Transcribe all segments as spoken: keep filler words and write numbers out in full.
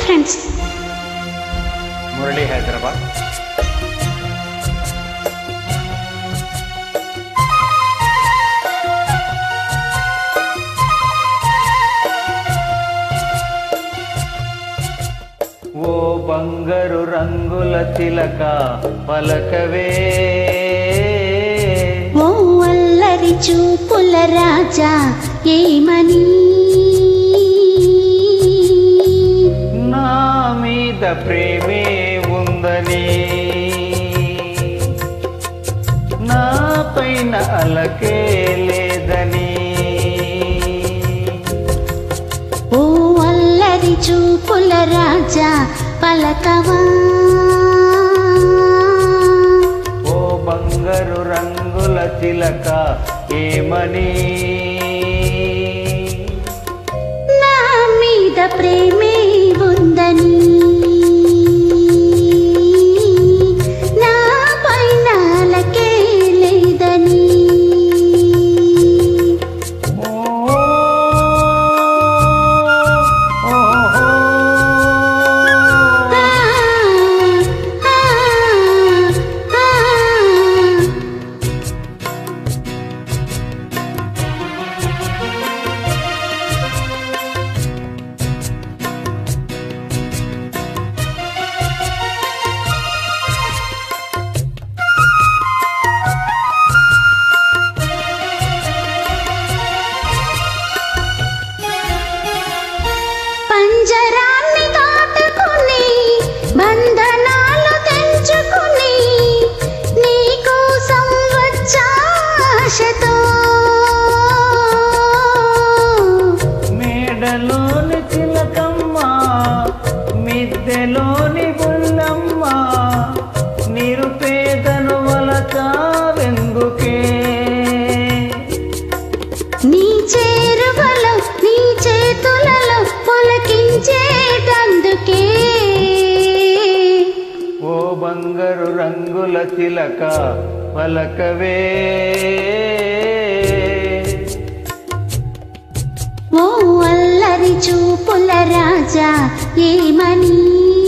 Friends. Murali Hyderabad. ఓ బంగారు రంగుల చిలక పలకవే, ఓ అల్లరి చూపుల రాజా ఏమని, నా మీద ప్రేమే ఉందని, నా పైన అలకే లేదని. ఓ అల్లరి చూపుల రాజా పలకవా, ఓ బంగారు రంగుల చిలక ఏమని, నా మీద ప్రేమే ఉందని, నా పైన అలకే లేదని. పంజరాన్ని దాటుకుని బంధనాలు తెంచుకుని నీకోసం వచ్చాశతో, మేడలోని చిలకమ్మ మిద్దెలోని బుల్లమ్మ, నిరుపేదను వలచావెందుకే. నీ చేరువలో నీ చేతులలో పొలకించేటందుకే. ఓ బంగారు రంగుల చిలక పలకవే, ఓ అల్లరి చూపుల రాజా ఏమని,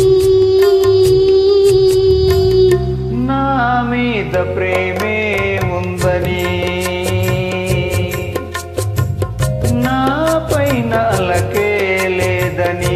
నా మీద ప్రేమే ఉందని, నా పైన అలకే లేదని.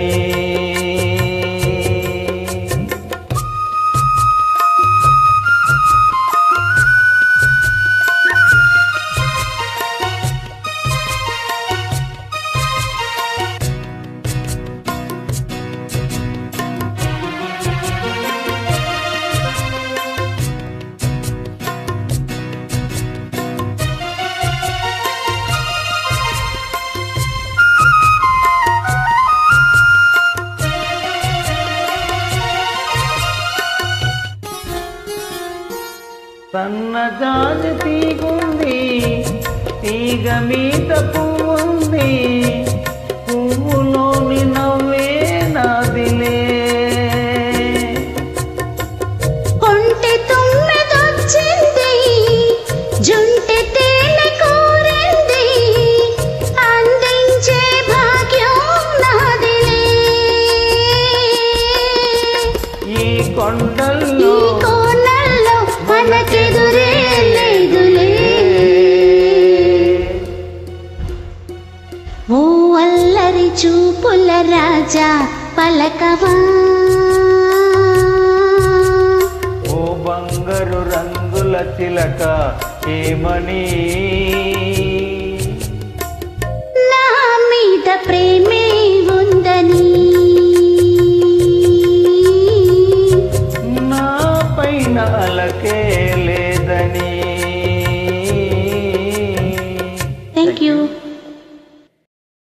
సన్నజాజి తీగుంది, తీగ మీద పువ్వుంది, పువ్వులోని నవ్వే నాదిలే. కొంటె తుమ్మెదొచ్చింది, జుంటె తేనె కోరింది, అందించే భాగ్యం నాదిలే. ఈ కొండల్లో ఈ కోనల్లో మనకెదురే లేదులే. ఓ అల్లరి చూపుల రాజా పలకవా, ఓ బంగారు రంగుల చిలక ఏమని, నా మీద ప్రేమే ఉందని, నా పైన అలకే లేదని.